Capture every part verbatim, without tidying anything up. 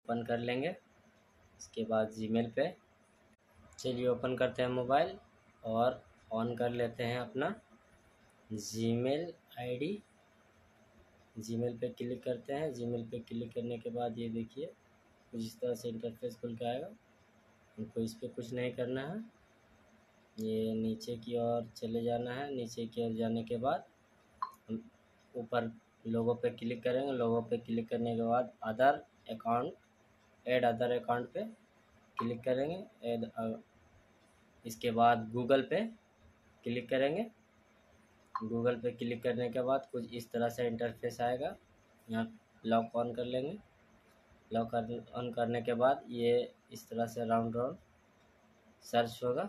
Open कर लेंगे। इसके बाद जीमेल पे चलिए ओपन करते हैं मोबाइल और ऑन कर लेते हैं अपना जीमेल आईडी। जीमेल पे क्लिक करते हैं। जीमेल पे क्लिक करने के बाद ये देखिए कुछ इस तरह से इंटरफेस खुल के आएगा। हमको इस पर कुछ नहीं करना है, ये नीचे की ओर चले जाना है। नीचे की ओर जाने के बाद हम ऊपर लोगो पे क्लिक करेंगे। लोगो पे क्लिक करने के बाद other account add other account पे क्लिक करेंगे। ऐड इसके बाद गूगल पे क्लिक करेंगे। गूगल पे क्लिक करने के बाद कुछ इस तरह से इंटरफेस आएगा। यहाँ लॉक ऑन कर लेंगे। लॉक ऑन करने के बाद ये इस तरह से राउंड राउंड सर्च होगा।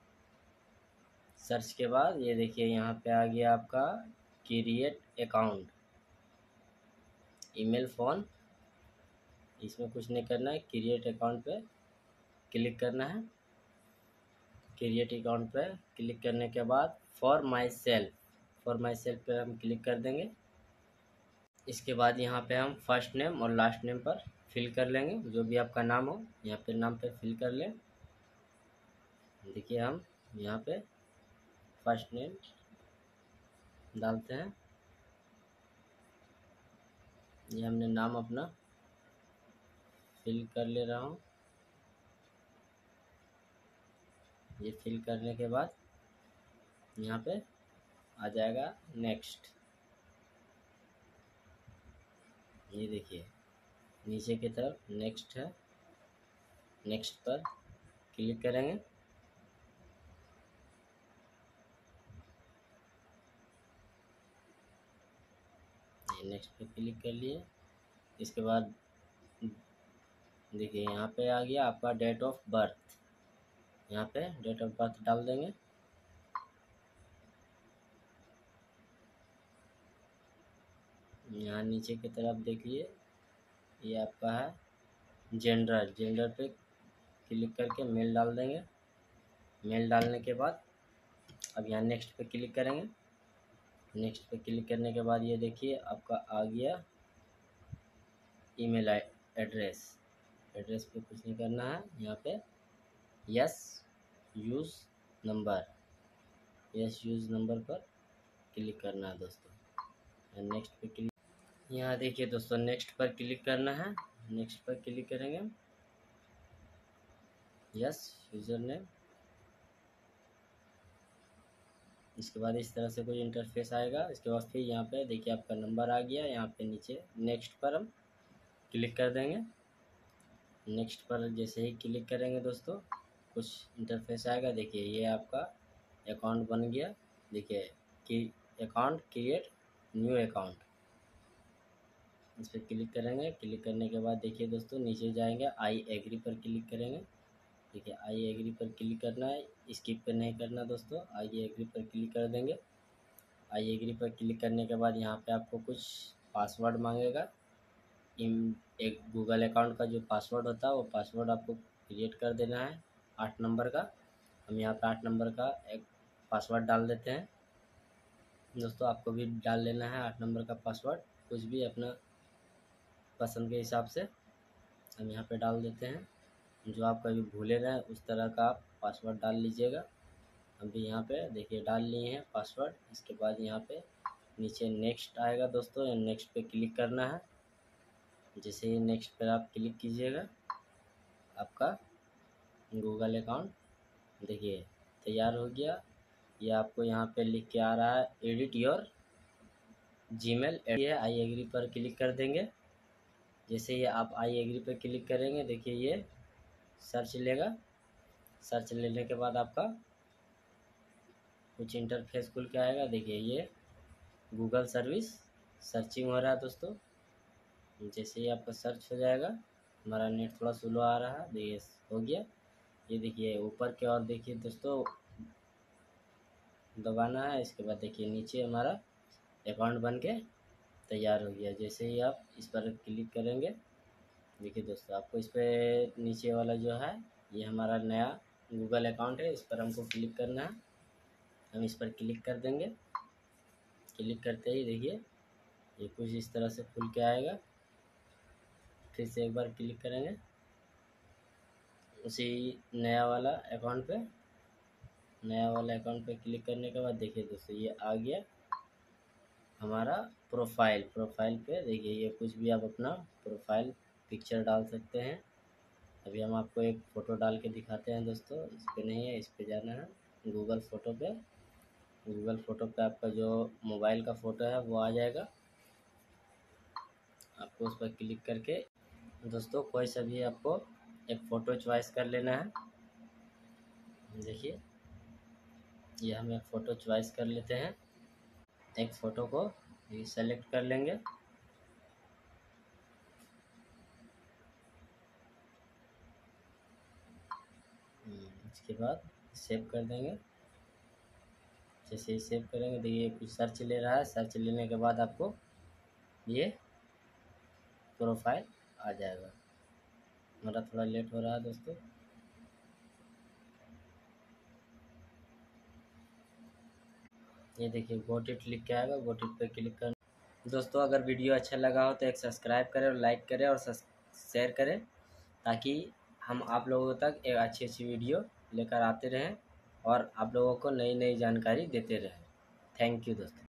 सर्च के बाद ये देखिए यहाँ पे आ गया आपका क्रिएट अकाउंट, ईमेल, फ़ोन। इसमें कुछ नहीं करना है, क्रिएट अकाउंट पे क्लिक करना है। क्रिएट अकाउंट पे क्लिक करने के बाद for myself for myself पे हम क्लिक कर देंगे। इसके बाद यहाँ पे हम फर्स्ट नेम और लास्ट नेम पर फिल कर लेंगे। जो भी आपका नाम हो यहाँ पे नाम पे फिल कर लें। देखिए हम यहाँ पे फर्स्ट नेम डालते हैं। ये हमने नाम अपना फिल कर ले रहा हूँ। ये फिल करने के बाद यहाँ पे आ जाएगा नेक्स्ट। ये देखिए नीचे की तरफ नेक्स्ट है, नेक्स्ट पर क्लिक करेंगे। ये नेक्स्ट पे क्लिक कर लिए। इसके बाद देखिए यहाँ पे आ गया आपका डेट ऑफ बर्थ। यहाँ पे डेट ऑफ बर्थ डाल देंगे। यहाँ नीचे की तरफ देखिए ये आपका है जेंडर। जेंडर पे क्लिक करके मेल डाल देंगे। मेल डालने के बाद अब यहाँ नेक्स्ट पे क्लिक करेंगे। नेक्स्ट पे क्लिक करने के बाद ये देखिए आपका आ गया ईमेल एड्रेस। एड्रेस पे कुछ नहीं करना है। यहाँ पे yes use number yes use number पर क्लिक करना है दोस्तों। नेक्स्ट पे क्लिक यहाँ देखिए दोस्तों नेक्स्ट पर क्लिक करना है। नेक्स्ट पर क्लिक करेंगे। Yes user name. इसके बाद इस तरह से कोई इंटरफेस आएगा। इसके बाद फिर यहाँ पे देखिए आपका नंबर आ गया। यहाँ पे नीचे नेक्स्ट पर हम क्लिक कर देंगे। नेक्स्ट पर जैसे ही क्लिक करेंगे दोस्तों कुछ इंटरफेस आएगा। देखिए ये आपका अकाउंट बन गया। देखिए कि अकाउंट क्रिएट न्यू अकाउंट, इस पर क्लिक करेंगे। क्लिक करने के बाद देखिए दोस्तों नीचे जाएंगे, आई एग्री पर क्लिक करेंगे। देखिए आई एग्री पर क्लिक करना है, स्किप पे नहीं करना दोस्तों। आई एग्री पर क्लिक कर देंगे। आई एग्री पर क्लिक करने के बाद यहाँ पे आपको कुछ पासवर्ड मांगेगा। इन एक गूगल अकाउंट का जो पासवर्ड होता है वो पासवर्ड आपको क्रिएट कर देना है आठ नंबर का। हम यहाँ पे आठ नंबर का एक पासवर्ड डाल देते हैं दोस्तों। आपको भी डाल लेना है आठ नंबर का पासवर्ड, कुछ भी अपना पसंद के हिसाब से हम यहाँ पे डाल देते हैं। जो आप कभी भूले ना उस तरह का आप पासवर्ड डाल लीजिएगा। हम भी यहाँ पे देखिए डाल लिए हैं पासवर्ड। इसके बाद यहाँ पे नीचे नेक्स्ट आएगा दोस्तों, नेक्स्ट पे क्लिक करना है। जैसे ही नेक्स्ट पर आप क्लिक कीजिएगा आपका गूगल अकाउंट देखिए तैयार हो गया। ये आपको यहाँ पे लिख के आ रहा है edit your Gmail. I agree पर क्लिक कर देंगे। जैसे ही आप आई एग्री पर क्लिक करेंगे देखिए ये सर्च लेगा। सर्च लेने के बाद आपका कुछ इंटरफेस खुल के आएगा। देखिए ये गूगल सर्विस सर्चिंग हो रहा है दोस्तों। जैसे ही आपका सर्च हो जाएगा, हमारा नेट थोड़ा स्लो आ रहा है, देखिए हो गया। ये देखिए ऊपर की ओर देखिए दोस्तों दबाना है। इसके बाद देखिए नीचे हमारा अकाउंट बन के तैयार हो गया। जैसे ही आप इस पर क्लिक करेंगे देखिए दोस्तों आपको इस पर नीचे वाला जो है ये हमारा नया गूगल अकाउंट है, इस पर हमको क्लिक करना है। हम इस पर क्लिक कर देंगे। क्लिक करते ही देखिए ये कुछ इस तरह से खुल के आएगा। फिर से एक बार क्लिक करेंगे उसी नया वाला अकाउंट पे। नया वाला अकाउंट पे क्लिक करने के बाद देखिए दोस्तों ये आ गया हमारा प्रोफाइल। प्रोफाइल पे देखिए ये कुछ भी आप अपना प्रोफाइल पिक्चर डाल सकते हैं। अभी हम आपको एक फ़ोटो डाल के दिखाते हैं दोस्तों। इस पे नहीं है, इस पे जाना है गूगल फ़ोटो पे। गूगल फ़ोटो पे आपका जो मोबाइल का फ़ोटो है वो आ जाएगा। आपको उस पर क्लिक करके दोस्तों कोई सा भी आपको एक फ़ोटो चॉइस कर लेना है। देखिए ये हम एक फ़ोटो चॉइस कर लेते हैं। एक फ़ोटो को ये सेलेक्ट कर लेंगे। इसके बाद सेव कर देंगे। जैसे ही सेव करेंगे देखिए कुछ सर्च ले रहा है। सर्च लेने के बाद आपको ये प्रोफाइल आ जाएगा। हमारा थोड़ा लेट हो रहा है दोस्तों। ये देखिए गोट इट लिख के आएगा, गोट इट पे क्लिक कर। दोस्तों अगर वीडियो अच्छा लगा हो तो एक सब्सक्राइब करें और लाइक करें और शेयर करें, ताकि हम आप लोगों तक एक अच्छी अच्छी वीडियो लेकर आते रहें और आप लोगों को नई नई जानकारी देते रहें। थैंक यू दोस्तों।